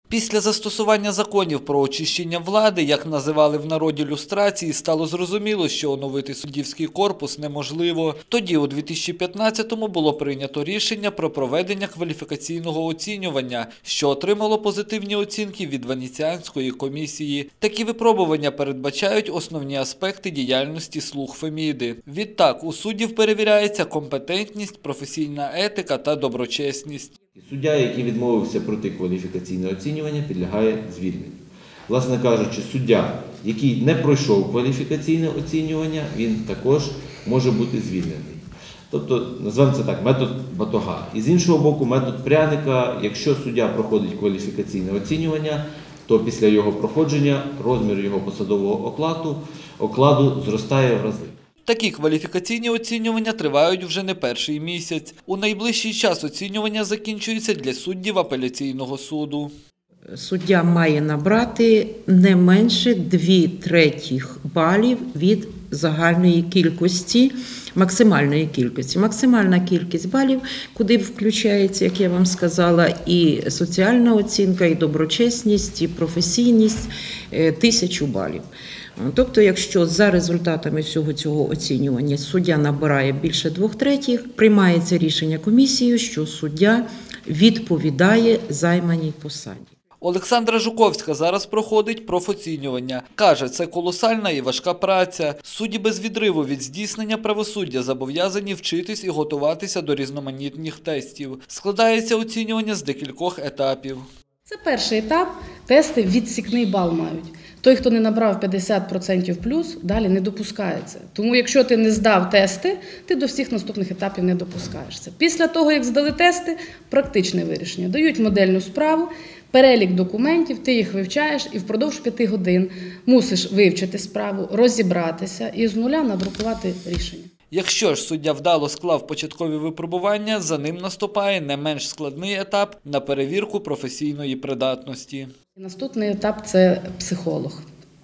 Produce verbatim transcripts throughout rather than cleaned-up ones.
Після застосування законів про очищення влади, як називали в народі люстрації, стало зрозуміло, що оновити суддівський корпус неможливо. Тоді, у дві тисячі п'ятнадцятому, було прийнято рішення про проведення кваліфікаційного оцінювання, що отримало позитивні оцінки від Венеціанської комісії. Такі випробування передбачають основні аспекти діяльності слуг Феміди. Відтак, у суддів перевіряється компетентність, професійна етика та доброчесність. Суддя, який відмовився пройти кваліфікаційне оцінювання, підлягає звільненню. Власне кажучи, суддя, який не пройшов кваліфікаційне оцінювання, він також може бути звільнений. Тобто, назвемо це так, метод батога. І з іншого боку, метод пряника, якщо суддя проходить кваліфікаційне оцінювання, то після його проходження розмір його посадового окладу, окладу зростає в рази. Такі кваліфікаційні оцінювання тривають вже не перший місяць. У найближчий час оцінювання закінчується для суддів апеляційного суду. Суддя має набрати не менше дві третіх балів від загальної кількості, максимальної кількості. Максимальна кількість балів, куди включається, як я вам сказала, і соціальна оцінка, і доброчесність, і професійність – тисячу балів. Тобто, якщо за результатами всього цього оцінювання суддя набирає більше двох третіх, приймається рішення комісією, що суддя відповідає займаній посаді. Олександра Жуковська зараз проходить профоцінювання. Каже, це колосальна і важка праця. Судді без відриву від здійснення правосуддя зобов'язані вчитись і готуватися до різноманітних тестів. Складається оцінювання з декількох етапів. Це перший етап. Тести відсікний бал мають. Той, хто не набрав п'ятдесят відсотків плюс, далі не допускається. Тому якщо ти не здав тести, ти до всіх наступних етапів не допускаєшся. Після того, як здали тести, практичне вирішення. Дають модельну справу, перелік документів, ти їх вивчаєш і впродовж п'яти годин мусиш вивчити справу, розібратися і з нуля надрукувати рішення. Якщо ж суддя вдало склав початкові випробування, за ним наступає не менш складний етап на перевірку професійної придатності. Наступний етап – це психолог.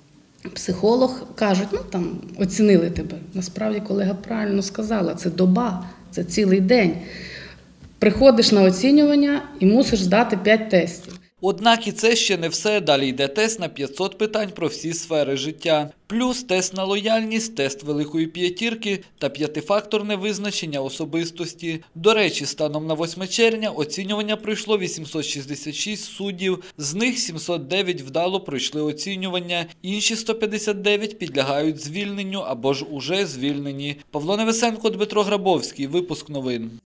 Психолог кажуть, ну там оцінили тебе. Насправді колега правильно сказала, це доба, це цілий день. Приходиш на оцінювання і мусиш здати п'ять тестів. Однак і це ще не все. Далі йде тест на п'ятсот питань про всі сфери життя. Плюс тест на лояльність, тест великої п'ятірки та п'ятифакторне визначення особистості. До речі, станом на восьме червня оцінювання пройшло вісімсот шістдесят шість суддів, з них сімсот дев'ять вдало пройшли оцінювання, інші сто п'ятдесят дев'ять підлягають звільненню або ж уже звільнені. Павло Невесенко, Дмитро Грабовський, випуск новин.